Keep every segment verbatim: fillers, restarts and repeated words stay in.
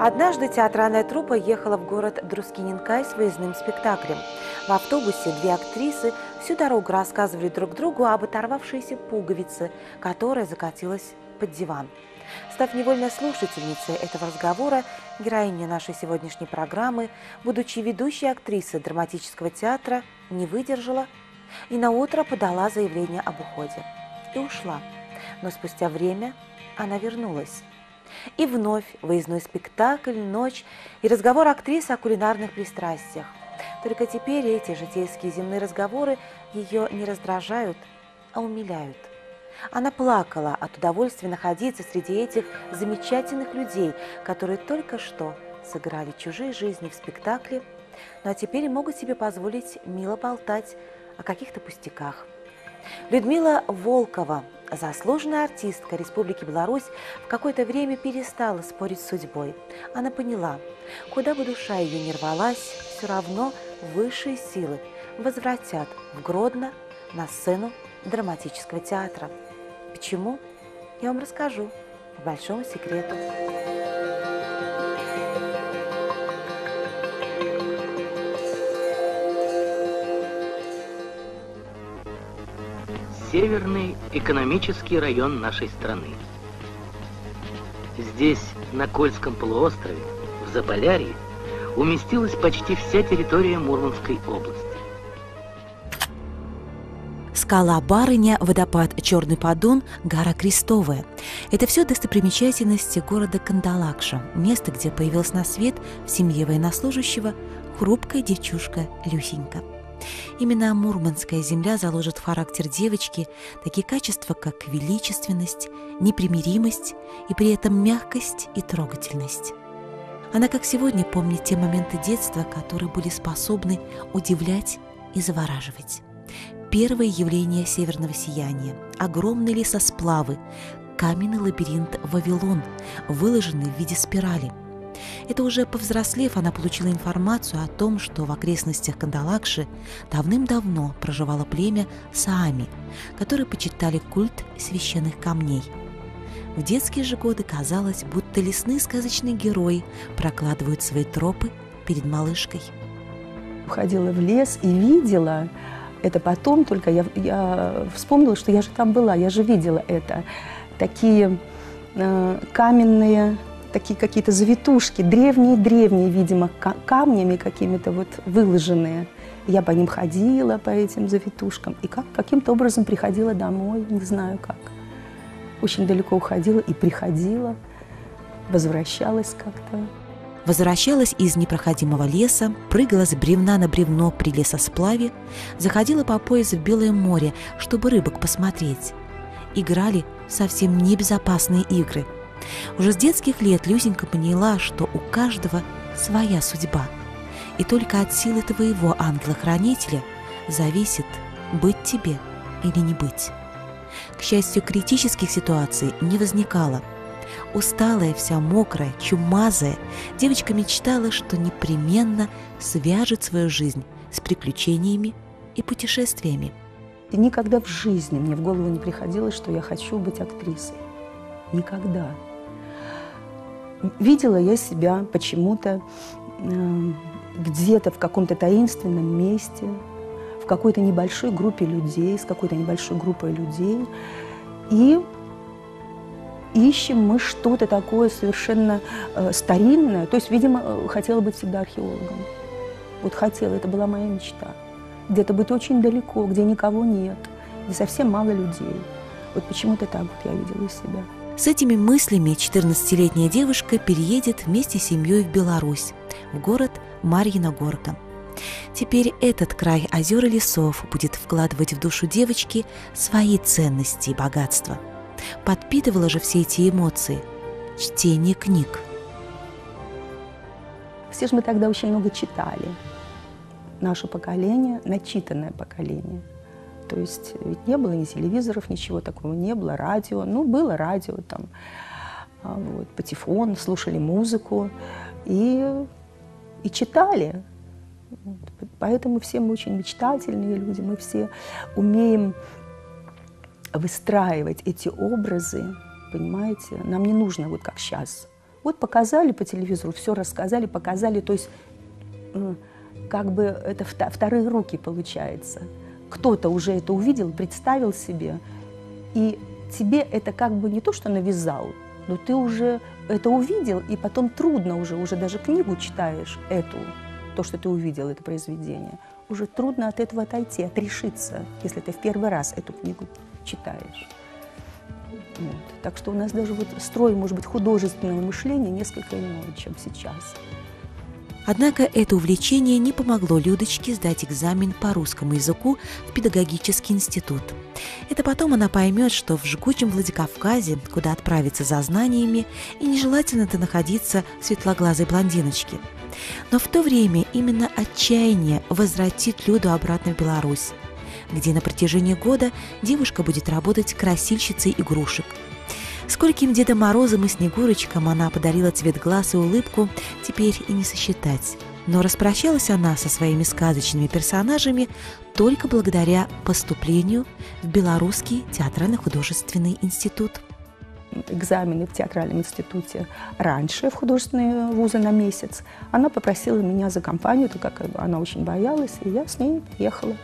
Однажды театральная труппа ехала в город Друскиненкай с выездным спектаклем. В автобусе две актрисы всю дорогу рассказывали друг другу об оторвавшейся пуговице, которая закатилась под диван. Став невольной слушательницей этого разговора, героиня нашей сегодняшней программы, будучи ведущей актрисой драматического театра, не выдержала и наутро подала заявление об уходе. И ушла. Но спустя время она вернулась. И вновь выездной спектакль, ночь и разговор актрисы о кулинарных пристрастиях. Только теперь эти житейские земные разговоры ее не раздражают, а умиляют. Она плакала от удовольствия находиться среди этих замечательных людей, которые только что сыграли чужие жизни в спектакле, ну а теперь могут себе позволить мило болтать о каких-то пустяках. Людмила Волкова, заслуженная артистка Республики Беларусь, в какое-то время перестала спорить с судьбой. Она поняла, куда бы душа ее ни рвалась, все равно высшие силы возвратят в Гродно на сцену драматического театра. Почему? Я вам расскажу по большому секрету. Северный экономический район нашей страны. Здесь, на Кольском полуострове, в Заполярье, уместилась почти вся территория Мурманской области. Скала Барыня, водопад Черный Подон, гора Крестовая. Это все достопримечательности города Кандалакша, место, где появилась на свет в семье военнослужащего хрупкая девчушка Люсенька. Именно мурманская земля заложит в характер девочки такие качества, как величественность, непримиримость и при этом мягкость и трогательность. Она, как сегодня, помнит те моменты детства, которые были способны удивлять и завораживать. Первое явление северного сияния – огромные лесосплавы, каменный лабиринт Вавилон, выложенный в виде спирали. Это уже повзрослев, она получила информацию о том, что в окрестностях Кандалакши давным-давно проживало племя Саами, которые почитали культ священных камней. В детские же годы казалось, будто лесные сказочные герои прокладывают свои тропы перед малышкой. Ходила в лес и видела это потом, только я, я вспомнила, что я же там была, я же видела это. Такие э, каменные... такие какие-то завитушки, древние-древние, видимо, камнями какими-то вот выложенные. Я по ним ходила, по этим завитушкам, и как, каким-то образом приходила домой, не знаю как. Очень далеко уходила и приходила, возвращалась как-то. Возвращалась из непроходимого леса, прыгала с бревна на бревно при лесосплаве, заходила по пояс в Белое море, чтобы рыбок посмотреть. Играли совсем небезопасные игры. Уже с детских лет Люсенька поняла, что у каждого своя судьба, и только от силы твоего ангела-хранителя зависит, быть тебе или не быть. К счастью, критических ситуаций не возникало. Усталая, вся мокрая, чумазая, девочка мечтала, что непременно свяжет свою жизнь с приключениями и путешествиями. И никогда в жизни мне в голову не приходило, что я хочу быть актрисой. Никогда. Видела я себя почему-то э, где-то в каком-то таинственном месте, в какой-то небольшой группе людей, с какой-то небольшой группой людей. И ищем мы что-то такое совершенно э, старинное. То есть, видимо, хотела быть всегда археологом. Вот хотела, это была моя мечта. Где-то быть очень далеко, где никого нет, где совсем мало людей. Вот почему-то так вот я видела себя. С этими мыслями четырнадцатилетняя девушка переедет вместе с семьей в Беларусь, в город Марьина Горка. Теперь этот край озер и лесов будет вкладывать в душу девочки свои ценности и богатства. Подпитывало же все эти эмоции чтение книг. Все же мы тогда очень много читали. Наше поколение, начитанное поколение. То есть ведь не было ни телевизоров, ничего такого не было, радио. Ну, было радио, там, вот, патефон, слушали музыку и, и читали. Поэтому все мы очень мечтательные люди, мы все умеем выстраивать эти образы, понимаете? Нам не нужно, вот как сейчас, Вот показали по телевизору, все рассказали, показали, то есть как бы это вторые руки получается. Кто-то уже это увидел, представил себе, и тебе это как бы не то, что навязал, но ты уже это увидел, и потом трудно уже, уже даже книгу читаешь эту, то, что ты увидел, это произведение, уже трудно от этого отойти, отрешиться, если ты в первый раз эту книгу читаешь. Вот. Так что у нас даже вот строй, может быть, художественного мышления несколько иной, чем сейчас. Однако это увлечение не помогло Людочке сдать экзамен по русскому языку в педагогический институт. Это потом она поймет, что в жгучем Владикавказе, куда отправиться за знаниями, и нежелательно-то находиться светлоглазой блондиночке. Но в то время именно отчаяние возвратит Люду обратно в Беларусь, где на протяжении года девушка будет работать красильщицей игрушек. Скольким Дедом Морозом и Снегурочкам она подарила цвет глаз и улыбку, теперь и не сосчитать. Но распрощалась она со своими сказочными персонажами только благодаря поступлению в Белорусский театрально-художественный институт. Экзамены в театральном институте раньше, в художественные вузы на месяц. Она попросила меня за компанию, так как она очень боялась, и я с ней ехала.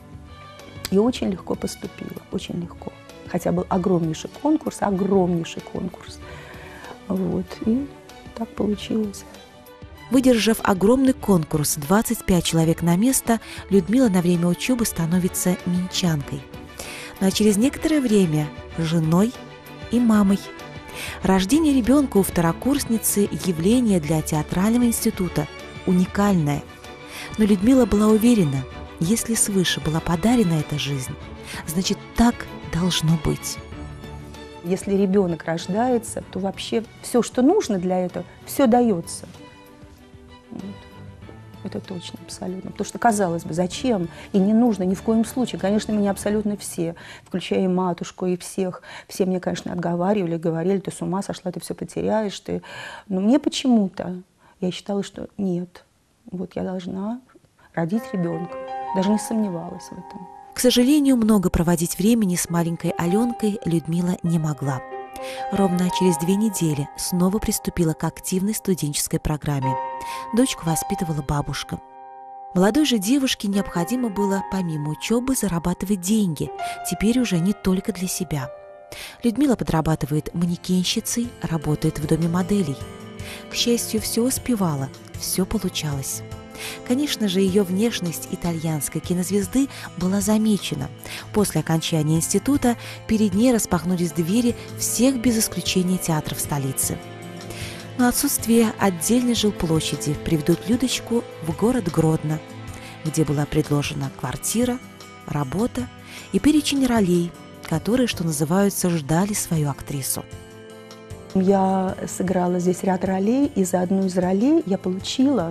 И очень легко поступила, очень легко. Хотя был огромнейший конкурс, огромнейший конкурс. Вот, и так получилось. Выдержав огромный конкурс, двадцать пять человек на место, Людмила на время учебы становится минчанкой. Ну а через некоторое время – женой и мамой. Рождение ребенка у второкурсницы – явление для театрального института уникальное. Но Людмила была уверена, если свыше была подарена эта жизнь, значит, так должно быть. Если ребенок рождается, то вообще все, что нужно для этого, все дается. Вот. Это точно, абсолютно. Потому что, казалось бы, зачем? И не нужно ни в коем случае. Конечно, меня абсолютно все, включая и матушку, и всех, все мне, конечно, отговаривали, говорили, ты с ума сошла, ты все потеряешь. Ты... Но мне почему-то, я считала, что нет. Вот я должна родить ребенка. Даже не сомневалась в этом. К сожалению, много проводить времени с маленькой Аленкой Людмила не могла. Ровно через две недели снова приступила к активной студенческой программе. Дочку воспитывала бабушка. Молодой же девушке необходимо было помимо учебы зарабатывать деньги, теперь уже не только для себя. Людмила подрабатывает манекенщицей, работает в доме моделей. К счастью, все успевала, все получалось. Конечно же, ее внешность итальянской кинозвезды была замечена. После окончания института перед ней распахнулись двери всех без исключения театров столицы. Но отсутствие отдельной жилплощади приведут Людочку в город Гродно, где была предложена квартира, работа и перечень ролей, которые, что называется, ждали свою актрису. Я сыграла здесь ряд ролей, и за одну из ролей я получила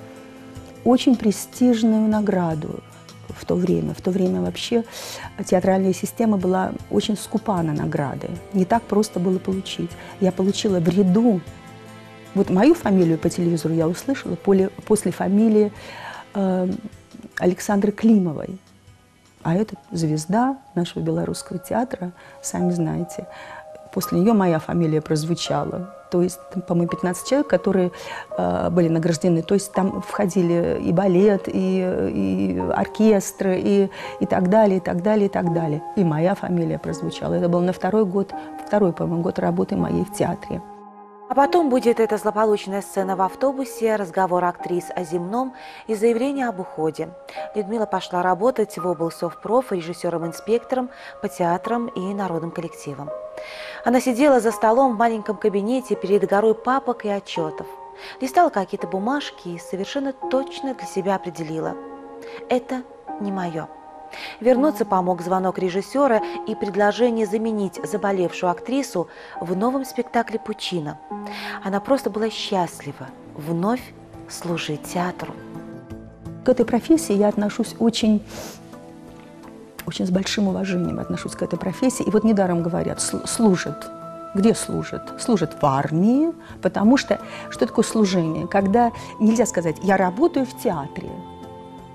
очень престижную награду в то время. В то время вообще театральная система была очень скупа на награды. Не так просто было получить. Я получила в ряду, вот мою фамилию по телевизору я услышала после фамилии э, Александры Климовой. А это звезда нашего белорусского театра, сами знаете. После нее моя фамилия прозвучала. То есть, по-моему, пятнадцать человек, которые э, были награждены. То есть там входили и балет, и, и оркестры, и, и так далее, и так далее, и так далее. И моя фамилия прозвучала. Это был на второй год, второй, по-моему, год работы моей в театре. А потом будет эта злополучная сцена в автобусе, разговор актрис о земном и заявление об уходе. Людмила пошла работать в облсовпроф режиссером-инспектором по театрам и народным коллективам. Она сидела за столом в маленьком кабинете перед горой папок и отчетов, листала какие-то бумажки и совершенно точно для себя определила – это не мое. Вернуться помог звонок режиссера и предложение заменить заболевшую актрису в новом спектакле «Пучина». Она просто была счастлива вновь служить театру. К этой профессии я отношусь очень, очень с большим уважением отношусь к этой профессии. И вот недаром говорят, служит. Где служит? Служит в армии, потому что что такое служение? Когда нельзя сказать «я работаю в театре».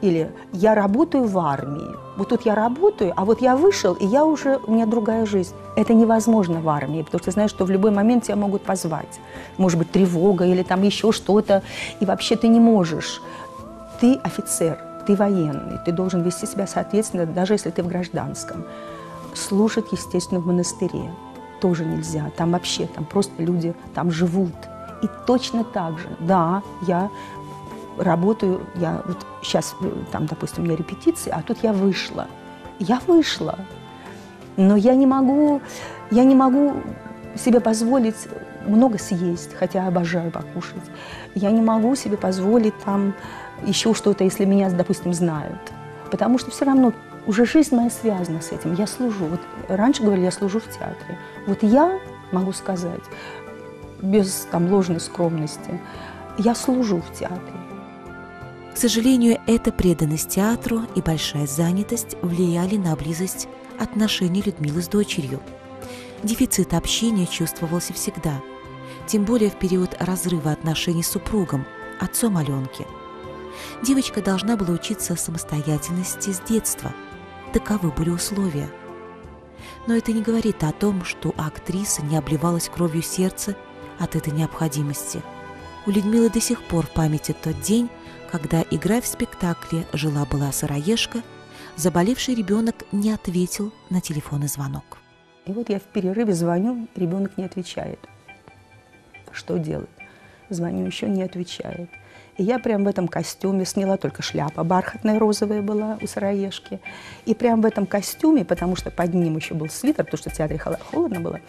Или я работаю в армии. Вот тут я работаю, а вот я вышел, и я уже, у меня другая жизнь. Это невозможно в армии, потому что ты знаешь, что в любой момент тебя могут позвать. Может быть, тревога или там еще что-то. И вообще ты не можешь. Ты офицер, ты военный, ты должен вести себя соответственно, даже если ты в гражданском. Служить, естественно, в монастыре тоже нельзя. Там вообще, там просто люди там живут. И точно так же, да, я работаю, я вот сейчас, там, допустим, у меня репетиции, а тут я вышла. Я вышла. Но я не могу, я не могу себе позволить много съесть, хотя обожаю покушать. Я не могу себе позволить там еще что-то, если меня, допустим, знают. Потому что все равно уже жизнь моя связана с этим. Я служу. Вот раньше говорили, я служу в театре. Вот я могу сказать, без там ложной скромности, я служу в театре. К сожалению, эта преданность театру и большая занятость влияли на близость отношений Людмилы с дочерью. Дефицит общения чувствовался всегда, тем более в период разрыва отношений с супругом, отцом Аленки. Девочка должна была учиться самостоятельности с детства. Таковы были условия. Но это не говорит о том, что актриса не обливалась кровью сердца от этой необходимости. У Людмилы до сих пор в памяти тот день, когда, играя в спектакле «Жила-была сыроежка», заболевший ребенок не ответил на телефонный звонок. И вот я в перерыве звоню, ребенок не отвечает. Что делать? Звоню, еще не отвечает. И я прям в этом костюме сняла, только шляпа бархатная розовая была у сыроежки. И прям в этом костюме, потому что под ним еще был свитер, потому что в театре холодно было,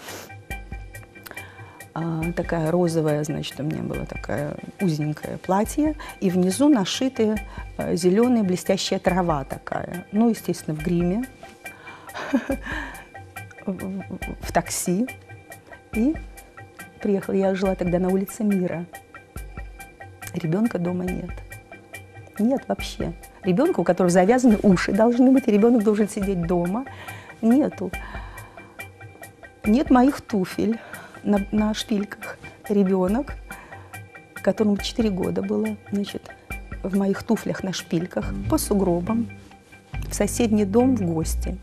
а, такая розовая, значит, у меня было такое узенькое платье, и внизу нашитая а, зеленая блестящая трава такая. Ну, естественно, в гриме, в такси. И приехала, я жила тогда на улице Мира. Ребенка дома нет. Нет вообще. Ребенка, у которого завязаны уши должны быть, и ребенок должен сидеть дома. Нету. Нет моих туфель на, на шпильках. Ребенок, которому четыре года было, значит, в моих туфлях на шпильках, по сугробам, в соседний дом в гости.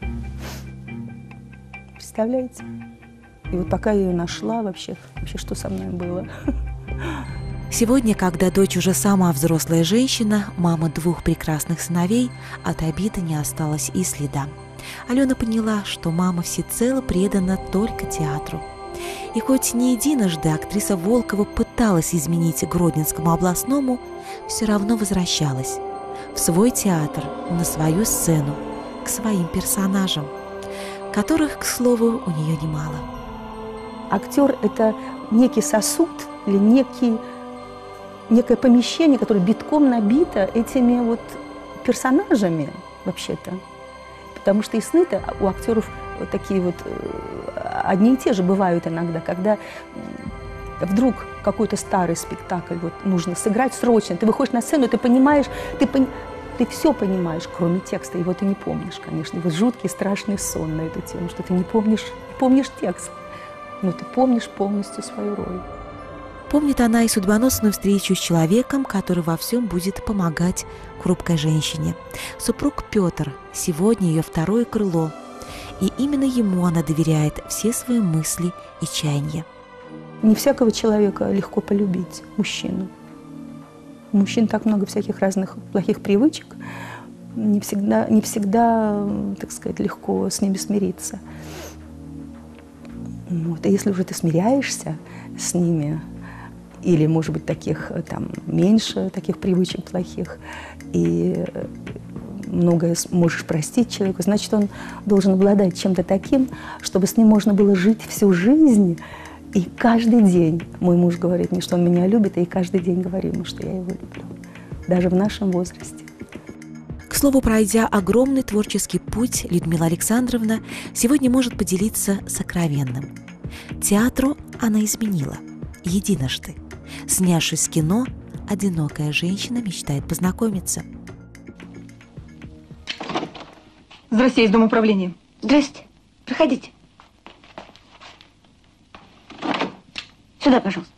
Представляете? И вот пока я ее нашла, вообще, вообще что со мной было? Сегодня, когда дочь уже сама взрослая женщина, мама двух прекрасных сыновей, от обиды не осталось и следа. Алена поняла, что мама всецело предана только театру. И хоть не единожды актриса Волкова пыталась изменить Гродненскому областному, все равно возвращалась в свой театр, на свою сцену, к своим персонажам, которых, к слову, у нее немало. Актер – это некий сосуд или некий, некое помещение, которое битком набито этими вот персонажами вообще-то. Потому что и сны-то у актеров вот такие вот одни и те же бывают иногда, когда вдруг какой-то старый спектакль вот нужно сыграть срочно, ты выходишь на сцену, ты понимаешь, ты, пон... ты все понимаешь, кроме текста, его ты не помнишь, конечно. И вот жуткий, страшный сон на эту тему, что ты не помнишь, не помнишь текст, но ты помнишь полностью свою роль. Помнит она и судьбоносную встречу с человеком, который во всем будет помогать хрупкой женщине. Супруг Петр, сегодня ее второе крыло. И именно ему она доверяет все свои мысли и чаяния. Не всякого человека легко полюбить, мужчину. У мужчин так много всяких разных плохих привычек. Не всегда, не всегда, так сказать, легко с ними смириться. Вот. И если уже ты смиряешься с ними, или, может быть, таких там меньше, таких привычек плохих, и многое можешь простить человеку, значит, он должен обладать чем-то таким, чтобы с ним можно было жить всю жизнь. И каждый день мой муж говорит мне, что он меня любит, и каждый день говорю ему, что я его люблю, даже в нашем возрасте. К слову, пройдя огромный творческий путь, Людмила Александровна сегодня может поделиться сокровенным. Театру она изменила единожды. Снявшись в кино, одинокая женщина мечтает познакомиться. Здрасте, из Дома управления. Здрасте. Проходите. Сюда, пожалуйста.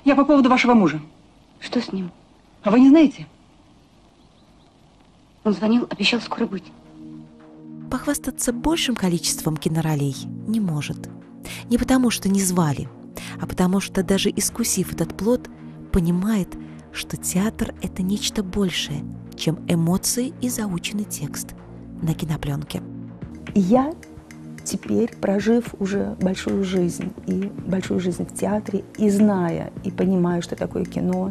Я по поводу вашего мужа. Что с ним? А вы не знаете? Он звонил, обещал скоро быть. Похвастаться большим количеством киноролей не может. Не потому, что не звали, а потому что, даже искусив этот плод, понимает, что театр – это нечто большее, чем эмоции и заученный текст на кинопленке. Я теперь, прожив уже большую жизнь, и большую жизнь в театре, и зная, и понимая, что такое кино,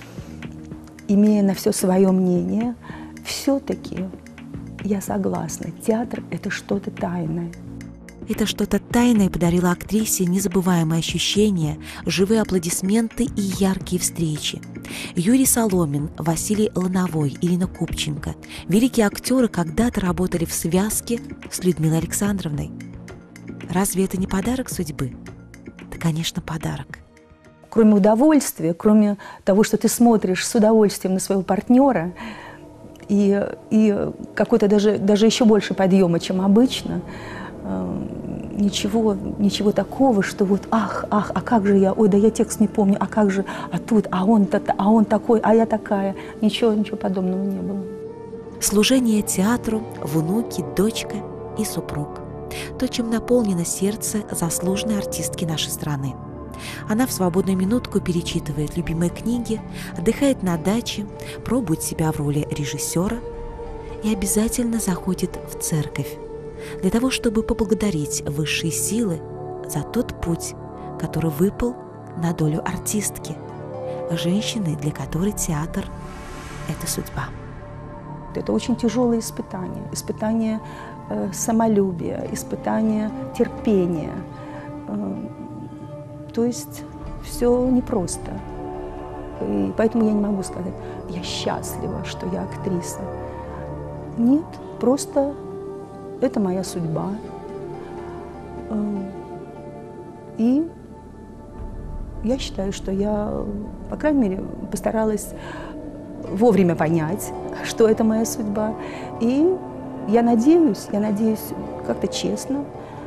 имея на все свое мнение, все-таки я согласна, театр – это что-то тайное. Это что-то тайное подарило актрисе незабываемые ощущения, живые аплодисменты и яркие встречи. Юрий Соломин, Василий Лановой, Ирина Купченко – великие актеры когда-то работали в связке с Людмилой Александровной. Разве это не подарок судьбы? Да, конечно, подарок. Кроме удовольствия, кроме того, что ты смотришь с удовольствием на своего партнера, и, и какой-то даже, даже еще больше подъема, чем обычно, Ничего, ничего такого, что вот ах, ах, а как же я, ой, да я текст не помню, а как же, а тут, а он, а он такой, а я такая. Ничего, ничего подобного не было. Служение театру, внуки, дочка и супруг. То, чем наполнено сердце заслуженной артистки нашей страны. Она в свободную минутку перечитывает любимые книги, отдыхает на даче, пробует себя в роли режиссера и обязательно заходит в церковь, для того, чтобы поблагодарить высшие силы за тот путь, который выпал на долю артистки, женщины, для которой театр – это судьба. Это очень тяжелое испытание. Испытание э, самолюбия, испытание терпения. Э, то есть все непросто. И поэтому я не могу сказать, я счастлива, что я актриса. Нет, просто... Это моя судьба. И я считаю, что я, по крайней мере, постаралась вовремя понять, что это моя судьба. И я надеюсь, я надеюсь как-то честно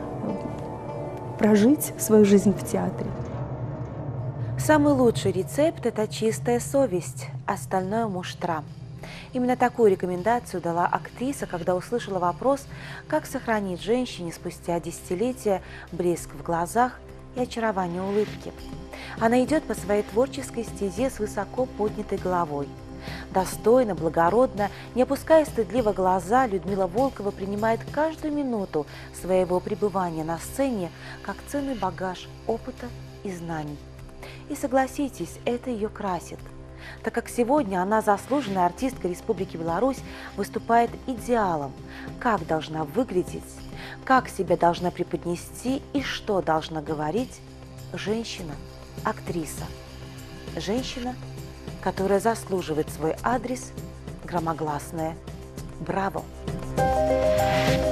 прожить свою жизнь в театре. Самый лучший рецепт – это чистая совесть, остальное – муштра. Именно такую рекомендацию дала актриса, когда услышала вопрос, как сохранить женщине спустя десятилетия блеск в глазах и очарование улыбки. Она идет по своей творческой стезе с высоко поднятой головой. Достойно, благородно, не опуская стыдливо глаза, Людмила Волкова принимает каждую минуту своего пребывания на сцене как ценный багаж опыта и знаний. И согласитесь, это ее красит, так как сегодня она, заслуженная артистка Республики Беларусь, выступает идеалом, как должна выглядеть, как себя должна преподнести и что должна говорить женщина, актриса. Женщина, которая заслуживает свой адрес громогласное «Браво!».